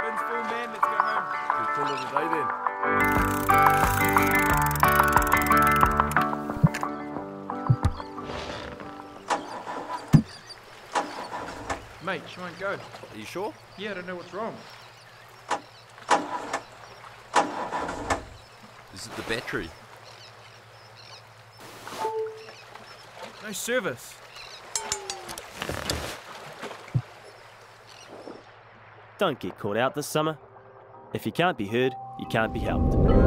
Cabin's full, man. Let's go home. We'll call it a day then. Mate, she won't go. Are you sure? Yeah, I don't know what's wrong. Is it the battery? No service. Don't get caught out this summer. If you can't be heard, you can't be helped.